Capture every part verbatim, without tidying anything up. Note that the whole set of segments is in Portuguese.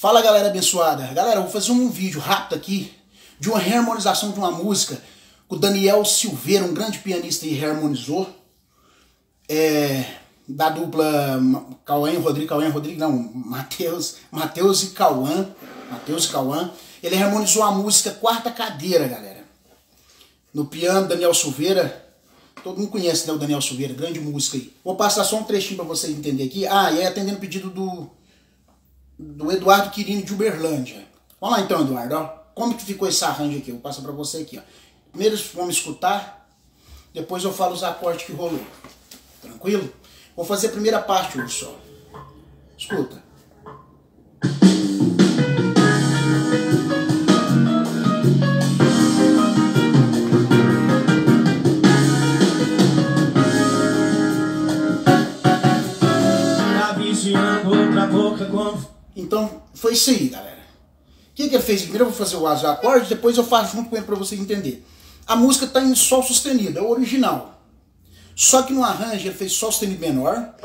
Fala, galera abençoada. Galera, eu vou fazer um vídeo rápido aqui de uma reharmonização de uma música que o Daniel Silveira, um grande pianista, reharmonizou. É, da dupla Cauã e Rodrigo, Cauã e Rodrigo, não, Matheus, Matheus e Cauã, Matheus e Cauã. Ele harmonizou a música Quarta Cadeira, galera. No piano, Daniel Silveira. Todo mundo conhece, né, o Daniel Silveira, grande música aí. Vou passar só um trechinho para vocês entenderem aqui. Ah, e é atendendo o pedido do, do Eduardo Quirino de Uberlândia. Vamos lá então, Eduardo. Ó. Como que ficou esse arranjo aqui? Eu vou passar para você aqui. Ó. Primeiro vamos escutar, depois eu falo os acordes que rolou. Tranquilo? Vou fazer a primeira parte hoje só. Escuta. Então, foi isso aí, galera. O que, que ele fez? Primeiro eu vou fazer os acordes, depois eu faço junto com ele para vocês entenderem. A música está em Sol sustenido, é o original. Só que no arranjo ele fez Sol sustenido menor.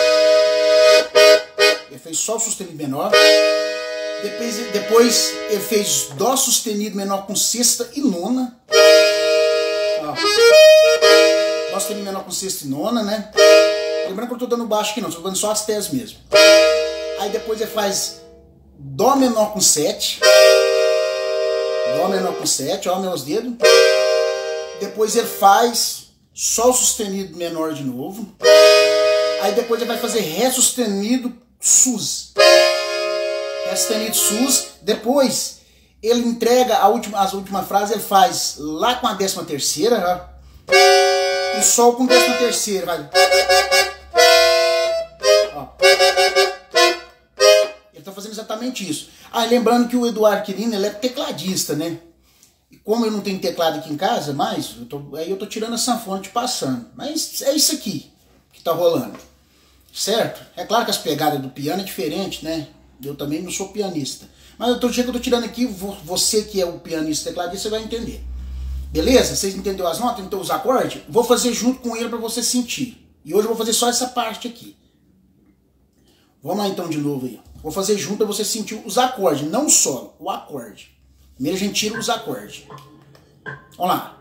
Ele fez Sol sustenido menor. Depois, depois ele fez Dó sustenido menor com sexta e nona. Ó. Dó sustenido menor com sexta e nona, né? Lembrando que eu estou dando baixo aqui não, estou dando só as tés mesmo. Aí depois ele faz Dó menor com sete. Dó menor com sete, ó meus dedos. Depois ele faz Sol sustenido menor de novo. Aí depois ele vai fazer Ré sustenido sus. Ré sustenido sus. Depois ele entrega a última, as últimas frases, ele faz Lá com a décima terceira. Ó, e Sol com décima terceira. Vai. Ó. Ele está fazendo exatamente isso. Ah, lembrando que o Eduardo Quirino, ele é tecladista, né? E como eu não tenho teclado aqui em casa mais, eu tô, aí eu tô tirando a sanfona te passando. Mas é isso aqui que tá rolando. Certo? É claro que as pegadas do piano é diferente, né? Eu também não sou pianista. Mas eu tô, que eu tô tirando aqui, você que é o pianista tecladista, você vai entender. Beleza? Vocês entenderam as notas? Então os acordes? Vou fazer junto com ele para você sentir. E hoje eu vou fazer só essa parte aqui. Vamos lá então de novo aí. Vou fazer junto para você sentir os acordes, não só o acorde. Primeiro a gente tira os acordes. Vamos lá.